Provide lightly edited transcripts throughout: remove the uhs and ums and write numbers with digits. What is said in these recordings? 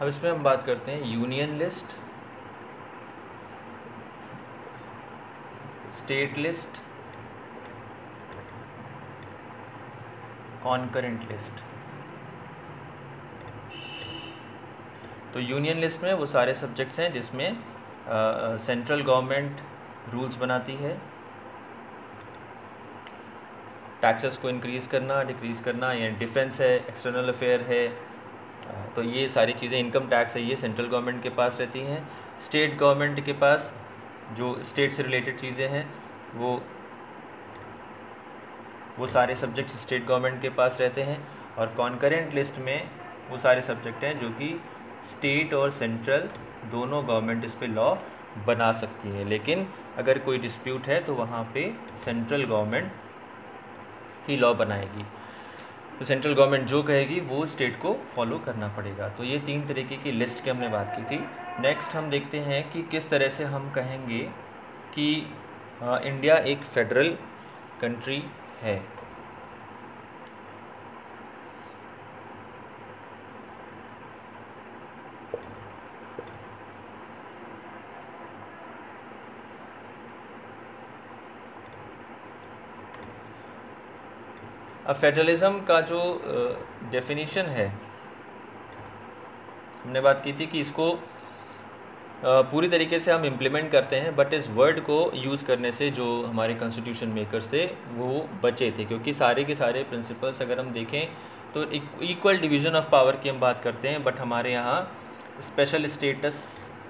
अब इसमें हम बात करते हैं union list, state list, concurrent list. तो यूनियन लिस्ट में वो सारे सब्जेक्ट्स हैं जिसमें सेंट्रल गवर्नमेंट रूल्स बनाती है, टैक्सेस को इंक्रीज़ करना, डिक्रीज़ करना, या डिफेंस है, एक्सटर्नल अफेयर है, तो ये सारी चीज़ें, इनकम टैक्स है, ये सेंट्रल गवर्नमेंट के पास रहती हैं। स्टेट गवर्नमेंट के पास जो स्टेट से रिलेटेड चीज़ें हैं वो सारे सब्जेक्ट्स स्टेट गवर्नमेंट के पास रहते हैं। और कॉन्करेंट लिस्ट में वो सारे सब्जेक्ट हैं जो कि स्टेट और सेंट्रल दोनों गवर्नमेंट इस पे लॉ बना सकती है, लेकिन अगर कोई डिस्प्यूट है तो वहाँ पे सेंट्रल गवर्नमेंट ही लॉ बनाएगी। तो सेंट्रल गवर्नमेंट जो कहेगी वो स्टेट को फॉलो करना पड़ेगा। तो ये 3 तरीके की लिस्ट की हमने बात की थी। नेक्स्ट हम देखते हैं कि किस तरह से हम कहेंगे कि इंडिया एक फेडरल कंट्री है। अब फेडरलिज्म का जो डेफिनेशन है, हमने बात की थी कि इसको पूरी तरीके से हम इम्प्लीमेंट करते हैं, बट इस वर्ड को यूज़ करने से जो हमारे कॉन्स्टिट्यूशन मेकर्स थे वो बचे थे, क्योंकि सारे के सारे प्रिंसिपल्स अगर हम देखें तो इक्वल डिवीज़न ऑफ पावर की हम बात करते हैं, बट हमारे यहाँ स्पेशल स्टेटस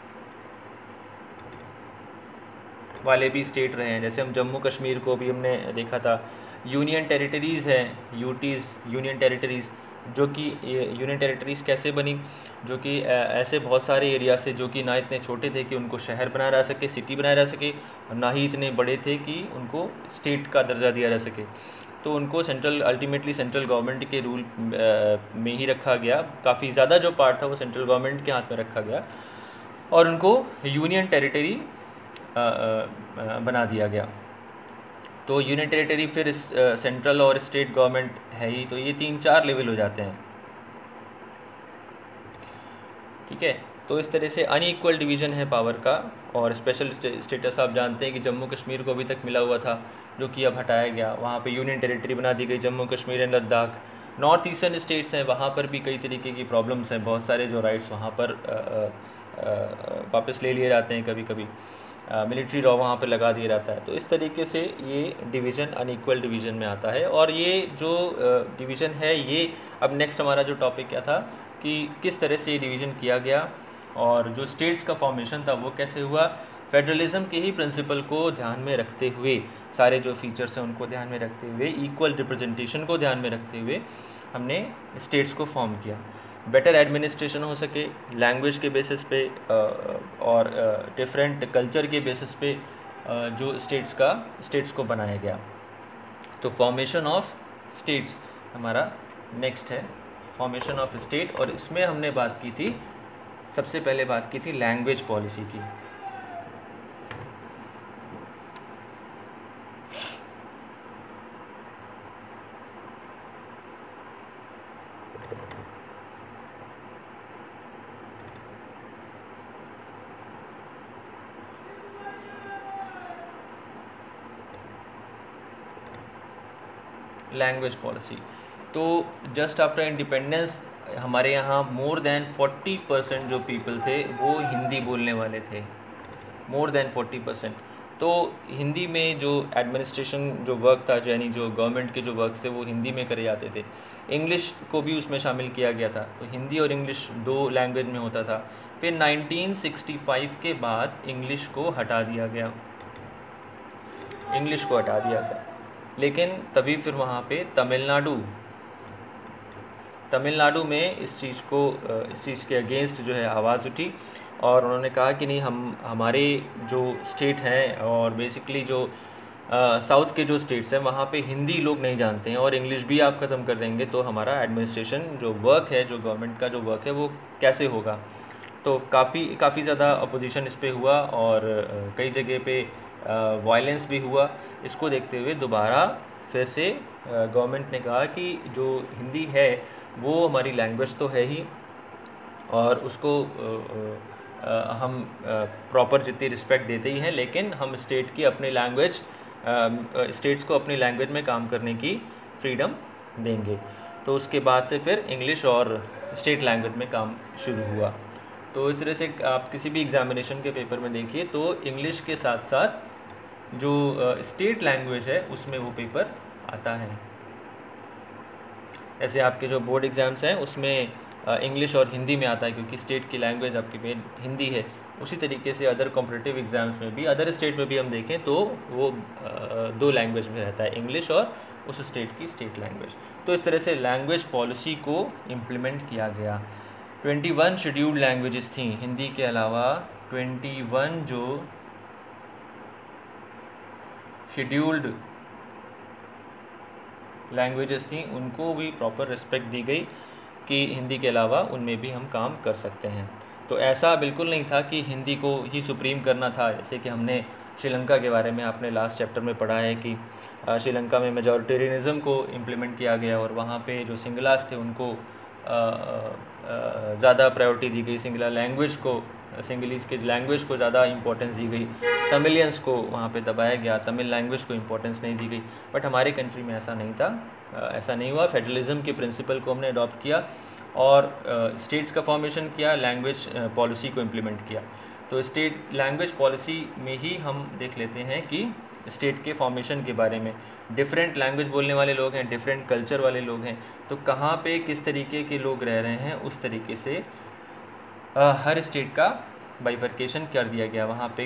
वाले भी स्टेट रहे हैं। जैसे हम जम्मू कश्मीर को भी हमने देखा था, यूनियन टेरिटरीज़ हैं, यूटीज़, यूनियन टेरिटरीज़, जो कि यूनियन टेरिटरीज़ कैसे बनी, जो कि ऐसे बहुत सारे एरिया से जो कि ना इतने छोटे थे कि उनको शहर बनाया जा सके, सिटी बनाया जा सके, और ना ही इतने बड़े थे कि उनको स्टेट का दर्जा दिया जा सके। तो उनको अल्टीमेटली सेंट्रल गवर्नमेंट के रूल में ही रखा गया। काफ़ी ज़्यादा जो पार्ट था वो सेंट्रल गवर्नमेंट के हाथ में रखा गया और उनको यूनियन टेरिटरी बना दिया गया। तो यूनियन टेरिटरी फिर सेंट्रल और स्टेट गवर्नमेंट है ही, तो ये 3-4 लेवल हो जाते हैं। ठीक है, तो इस तरह से अनइक्वल डिवीज़न है पावर का। और स्पेशल स्टेटस आप जानते हैं कि जम्मू कश्मीर को अभी तक मिला हुआ था, जो कि अब हटाया गया। वहाँ पे यूनियन टेरिटरी बना दी गई, Jammu Kashmir and Ladakh. North eastern states हैं, वहाँ पर भी कई तरीके की प्रॉब्लम्स हैं, बहुत सारे जो राइट्स वहाँ पर वापस ले लिए जाते हैं, कभी कभी मिलिट्री लॉ वहाँ पर लगा दिया जाता है। तो इस तरीके से ये डिवीज़न अनइक्वल डिवीज़न में आता है। और ये जो डिवीज़न है, ये अब नेक्स्ट हमारा जो टॉपिक क्या था कि किस तरह से ये डिवीज़न किया गया और जो स्टेट्स का फॉर्मेशन था वो कैसे हुआ। फेडरलिज्म के ही प्रिंसिपल को ध्यान में रखते हुए, सारे जो फीचर्स हैं उनको ध्यान में रखते हुए, इक्वल रिप्रेजेंटेशन को ध्यान में रखते हुए हमने स्टेट्स को फॉर्म किया। बेटर एडमिनिस्ट्रेशन हो सके, लैंग्वेज के बेसिस पे और डिफरेंट कल्चर के बेसिस पे जो स्टेट्स को बनाया गया। तो फॉर्मेशन ऑफ स्टेट्स हमारा नेक्स्ट है, फॉर्मेशन ऑफ स्टेट। और इसमें हमने बात की थी, सबसे पहले बात की थी लैंग्वेज पॉलिसी की। लैंग्वेज पॉलिसी, तो जस्ट आफ्टर इंडिपेंडेंस हमारे यहाँ मोर देन 40% जो पीपल थे वो हिंदी बोलने वाले थे, मोर देन 40%। तो हिंदी में जो एडमिनिस्ट्रेशन जो वर्क था, यानी जो गवर्नमेंट के जो वर्क थे वो हिंदी में करे जाते थे। इंग्लिश को भी उसमें शामिल किया गया था, तो हिंदी और इंग्लिश 2 लैंग्वेज में होता था। फिर 1965 के बाद इंग्लिश को हटा दिया गया, इंग्लिश को हटा दिया गया। लेकिन तभी फिर वहाँ पे तमिलनाडु में इस चीज़ के अगेंस्ट जो है आवाज़ उठी और उन्होंने कहा कि नहीं, हमारे जो स्टेट हैं और बेसिकली जो साउथ के जो स्टेट्स हैं वहाँ पे हिंदी लोग नहीं जानते हैं और इंग्लिश भी आप ख़त्म कर देंगे तो हमारा एडमिनिस्ट्रेशन जो वर्क है, जो गवर्नमेंट का जो वर्क है वो कैसे होगा। तो काफ़ी ज़्यादा अपोजिशन इस पे हुआ और कई जगह पे वायलेंस भी हुआ। इसको देखते हुए दोबारा फिर से गवर्नमेंट ने कहा कि जो हिंदी है वो हमारी लैंग्वेज तो है ही, और उसको हम प्रॉपर जितनी रिस्पेक्ट देते ही हैं, लेकिन हम स्टेट की अपनी लैंग्वेज स्टेट्स को अपनी लैंग्वेज में काम करने की फ्रीडम देंगे। तो उसके बाद से फिर इंग्लिश और स्टेट लैंग्वेज में काम शुरू हुआ। तो इस तरह से आप किसी भी एग्ज़ामिनेशन के पेपर में देखिए तो इंग्लिश के साथ साथ जो स्टेट लैंग्वेज है उसमें वो पेपर आता है। ऐसे आपके जो बोर्ड एग्ज़ाम्स हैं उसमें इंग्लिश और हिंदी में आता है, क्योंकि स्टेट की लैंग्वेज आपकी मेन हिंदी है। उसी तरीके से अदर कॉम्पिटिटिव एग्ज़ाम्स में भी, अदर स्टेट में भी हम देखें तो वो दो लैंग्वेज में रहता है, इंग्लिश और उस स्टेट की स्टेट लैंग्वेज। तो इस तरह से लैंग्वेज पॉलिसी को इम्प्लीमेंट किया गया। 21 शेड्यूल्ड लैंग्वेजेस थी हिंदी के अलावा। 21 जो शेड्यूल्ड लैंग्वेजेस थी उनको भी प्रॉपर रिस्पेक्ट दी गई कि हिंदी के अलावा उनमें भी हम काम कर सकते हैं। तो ऐसा बिल्कुल नहीं था कि हिंदी को ही सुप्रीम करना था, जैसे कि हमने श्रीलंका के बारे में आपने लास्ट चैप्टर में पढ़ा है कि श्रीलंका में मेजॉरिटेरियनिज़म को इम्प्लीमेंट किया गया और वहाँ पे जो सिंगलास थे उनको ज़्यादा प्रायोरिटी दी गई, सिंगला लैंग्वेज को, सिंगलीज़ के लैंग्वेज को ज़्यादा इंपॉर्टेंस दी गई, तमिलियंस को वहाँ पे दबाया गया, तमिल लैंग्वेज को इंपॉर्टेंस नहीं दी गई। बट हमारे कंट्री में ऐसा नहीं था, ऐसा नहीं हुआ। फेडरलिज्म के प्रिंसिपल को हमने अडॉप्ट किया और स्टेट्स का फॉर्मेशन किया, लैंग्वेज पॉलिसी को इम्प्लीमेंट किया। तो स्टेट लैंग्वेज पॉलिसी में ही हम देख लेते हैं कि स्टेट के फॉर्मेशन के बारे में, डिफरेंट लैंग्वेज बोलने वाले लोग हैं, डिफरेंट कल्चर वाले लोग हैं, तो कहाँ पे किस तरीके के लोग रह रहे हैं उस तरीके से हर स्टेट का बाइफर्केशन कर दिया गया। वहाँ पे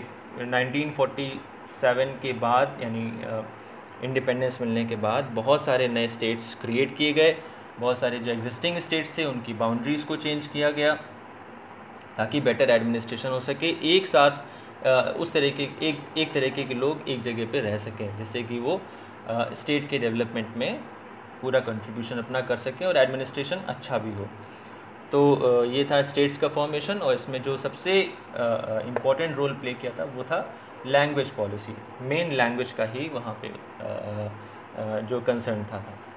1947 के बाद, यानी इंडिपेंडेंस मिलने के बाद बहुत सारे नए स्टेट्स क्रिएट किए गए। बहुत सारे जो एग्जिस्टिंग स्टेट्स थे उनकी बाउंड्रीज़ को चेंज किया गया ताकि बेटर एडमिनिस्ट्रेशन हो सके, एक साथ उस तरीके एक तरीके के लोग एक जगह पे रह सकें, जिससे कि वो स्टेट के डेवलपमेंट में पूरा कंट्रीब्यूशन अपना कर सकें और एडमिनिस्ट्रेशन अच्छा भी हो। तो ये था स्टेट्स का फॉर्मेशन, और इसमें जो सबसे इम्पॉर्टेंट रोल प्ले किया था वो था लैंग्वेज पॉलिसी। मेन लैंग्वेज का ही वहाँ पे जो कंसर्न था।